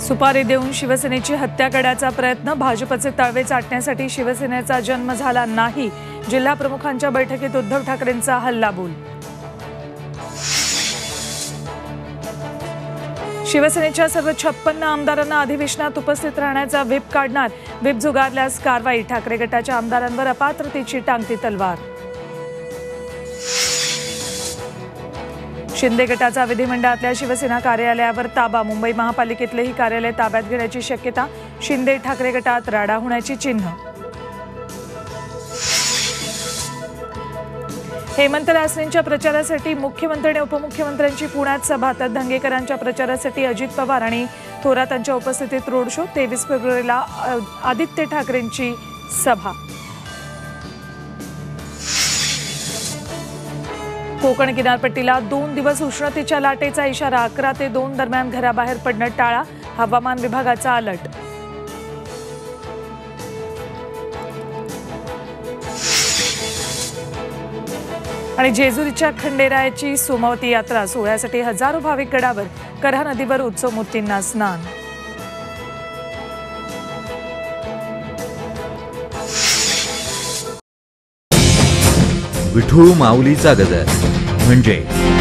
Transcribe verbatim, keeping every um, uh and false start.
सुपारी देऊन शिवसेनेची हत्या करण्याचा प्रयत्न, भाजपचे तळवे चाटण्यासाठी शिवसेनेचा जन्म झाला नाही, जिल्हा प्रमुखांच्या बैठकीत उद्धव ठाकरेंचा हल्लाबोल। शिवसेनेच्या सर्व छप्पन्न आमदारांना अधिवेशनात उपस्थित राहण्याचा व्हिप काढणार, व्हिप झुगारल्यास कारवाई, ठाकरे गटाच्या आमदारांवर अपात्रतेची टांगती तलवार। शिंदे गटाचा विधिमंडळातल्या शिवसेना कार्यालयावर ताबा, मुंबई महापालिकेतलेही कार्यालय ताब्यात घेण्याची शक्यता, शिंदे ठाकरे गटात राडा होण्याची चिन्ह। हेमंत रासनेंच्या प्रचारासाठी मुख्यमंत्री आणि उपमुख्यमंत्र्यांची पुण्यात सभा, तर धंगेकरांच्या प्रचारासाठी अजित पवार आणि थोरातांच्या उपस्थितीत रोड शो, तेवीस फेब्रुवारीला आदित्य ठाकरेंची सभा। कोकण किनारपट्टीला दोन दिवस उष्णतेच्या लाटेचा इशारा, अकरा ते दोन दरम्यान घराबाहेर पडणं टाळा, हवामान विभागाचा अलर्ट। आणि जेजुरीच्या खंडेरायाची सोमवती यात्रा, सोहळ्यासाठी हजारो भाविक गडावर, कऱ्हा नदीवर उत्सव मूर्तींना स्नान। विठू माऊलीचा गजर म्हणजे